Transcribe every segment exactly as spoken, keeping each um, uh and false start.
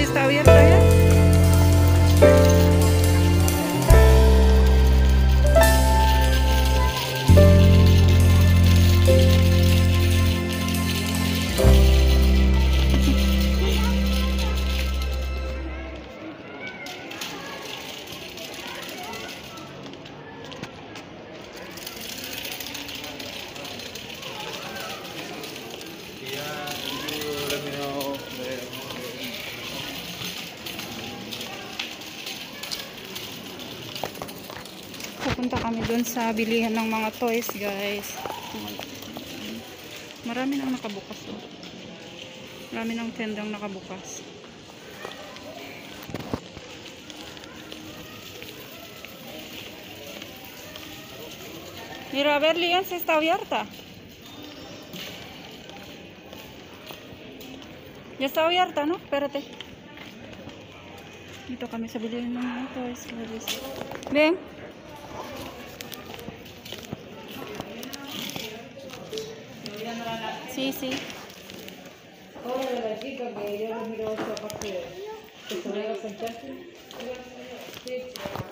está abierta ya. Pupunta kami dun sa bilihan ng mga toys, guys. Marami nang nakabukas, oh. Marami nang tendang nakabukas. Mira, a ver, Leon, se está abierta. Ya está abierta, ¿no? Espérate. Dito kami sa bilihan ng mga toys, guys. Ven. Sí, sí. Ahora de la chica que yo lo miro otra parte que se vaya a sentarse. Sí.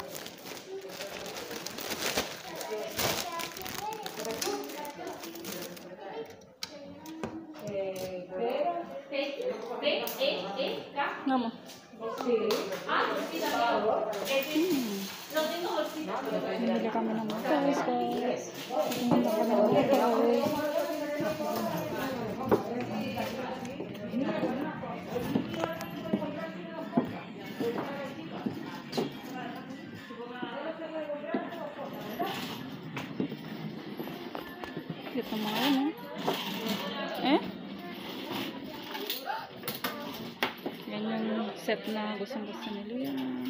Vamos. Sí. Bili kami ng mga toys, guys. Tingnan kami ng mga toys. Ito mga ano. Eh? Yan yung set na gustong-gusto ni Leon.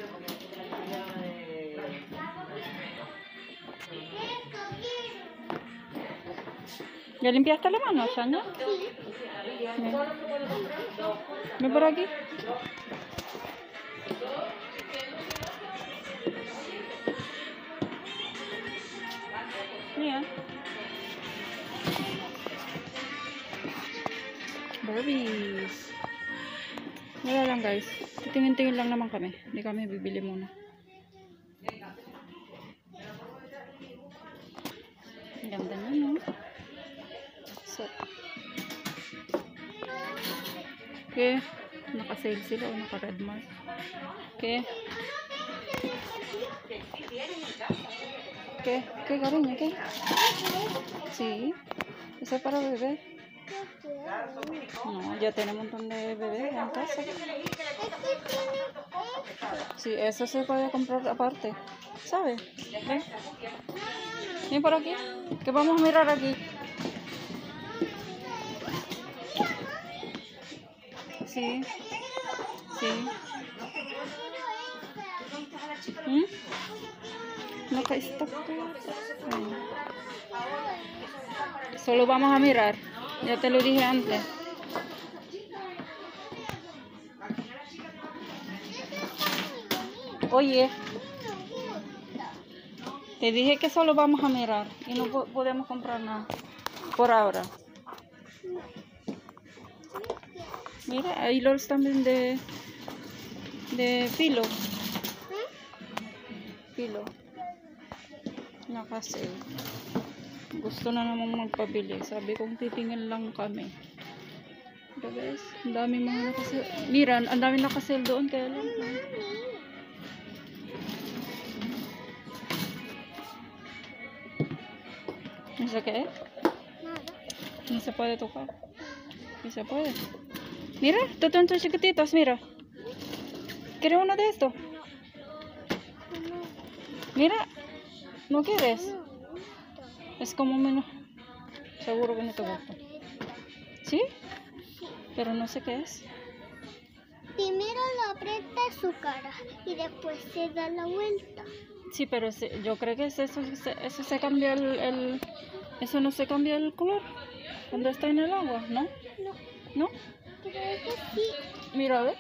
¿Ya limpiaste la mano, Shania? ¿Ven por aquí? Mira. Barbies. Wala lang, guys. Tingin-tingin lang naman kami. Hindi kami bibili muna. Ang ganda na, no? So, okay. Naka-sale sila o naka-red mark. Okay. Okay. Okay, cariño, okay. Sí. Eso es para bebé. No, ya tiene un montón de bebés en casa. Sí, eso se puede comprar aparte. ¿Sabes? Ven. Ven por aquí. Que vamos a mirar aquí. Sí. Sí. ¿Mm? No, que está. Solo vamos a mirar. Ya te lo dije antes. Oye, te dije que solo vamos a mirar y no po podemos comprar nada por ahora. Mira, hay los también de de filo. Filo. Nakasale. Gusto na namang magpabili. Sabi kong titingin lang kami. Pero guys, ang dami mga nakasale. Mira, ang dami nakasale doon kaya lang. No sé qué es. No se puede tocar. No se puede. Mira, estos tontos chiquititos, mira. ¿Quieres uno de estos? Mira, ¿no quieres? Es como menos. Seguro que no te gusta. ¿Sí? Pero no sé qué es. Primero lo aprieta su cara y después se da la vuelta. Sí, pero se, yo creo que es eso, eso se cambia el, el... Eso no se cambia el color cuando está en el agua, ¿no? No. ¿No? Pero eso sí. Mira, a ver.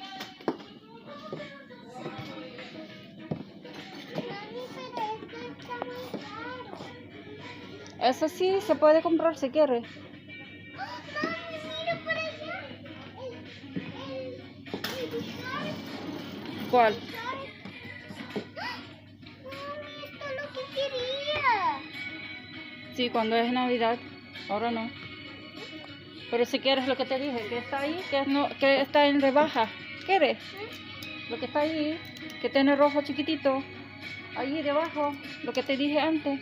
Mami, pero esto está muy caro. Eso sí se puede comprar si quieres. ¡Oh, mami, mira por allá! El, el, el ¿Cuál? Mami, esto es lo que quería. Sí, cuando es Navidad. Ahora no. Pero si quieres lo que te dije, que está ahí, que, no, que está en rebaja. ¿Quieres? Lo que está ahí, que tiene rojo chiquitito. Ahí debajo, lo que te dije antes.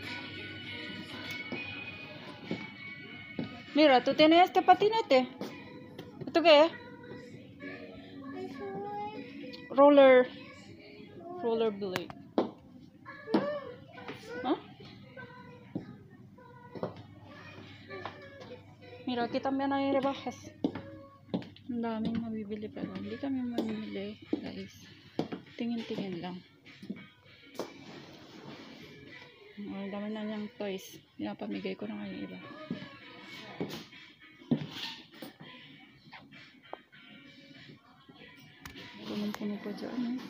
Mira, tú tienes este patinete. ¿Esto qué es? Eso es. Roller. Rollerblade. ¿Ah? Mira, aquí tambian hay rebajas. Ang daming mabibili pero hindi kami mamimili, guys. Tingin-tingin lang. Ang dami na niyang toys. Pinapamigay ko na ngayon iba. Punong-puno pa dyan, eh.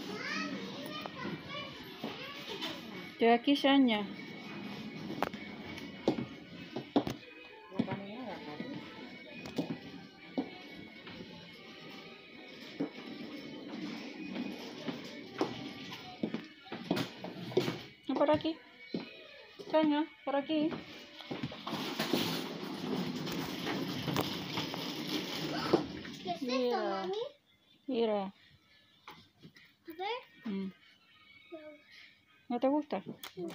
Kaya aquí siya niya. Por aquí. Caña, por aquí. ¿Qué es esto, Mira. mami? Mira. A ver. Mm. ¿No te gusta? Mm,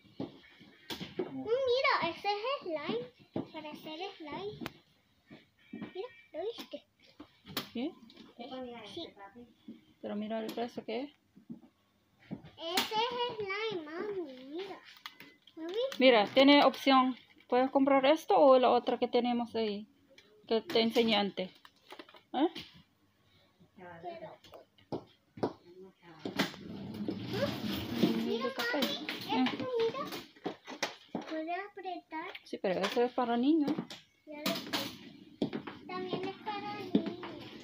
mira, ese es slime. Para hacer slime. Mira, ¿lo viste? ¿Sí? Sí. Pero mira el precio que es. Ese es slime, mami. Mira. ¿Lo viste? Mira, tiene opción. Puedes comprar esto o la otra que tenemos ahí. Que te enseñé antes. ¿Eh? Mira, café. mami. Esto, mira. Se puede apretar. Sí, pero eso es para niños. Ya después. También es para niños.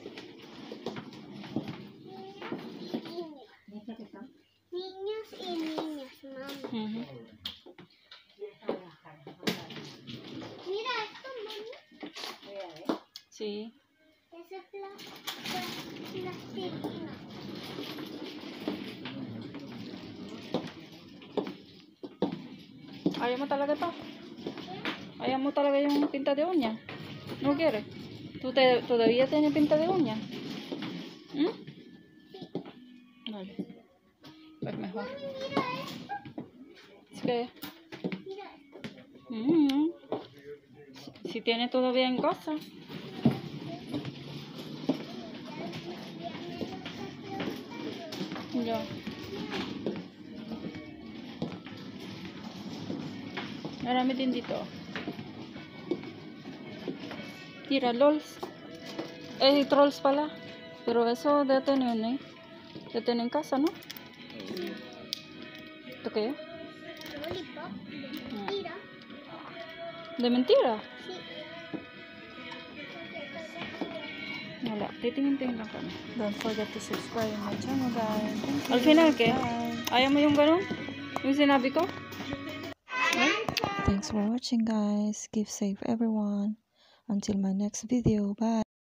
Niños y niñas. Niños y niñas, mami. Ujú. Mira esto, mami. Sí. Ese es pla- plastilina. Ayaw mo talaga to. Ayaw mo talaga yung pinta de uña. ¿No quieres? ¿Tú te, todavía tienes pinta de uña? ¿Mm? Vale. Pues mejor. Mami, mira esto. Es que... Mira esto. mm, si tiene todavía en casa. Ya. Marami din dito. Tira, lols. Eh, trolls pala. Pero eso de tener, eh. De tener en casa, ¿no? ¿Esto qué es? Lollipop. Mira. ¿De mentira? Sí. Wala. Titingin-tingin lang kami. Don't forget to subscribe to my channel, guys. Thank you. Al final, ¿qué? Bye. Ayaw mo yung ganun? Yung sinabi ko? Thanks for watching, guys. Keep safe, everyone. Until my next video. Bye.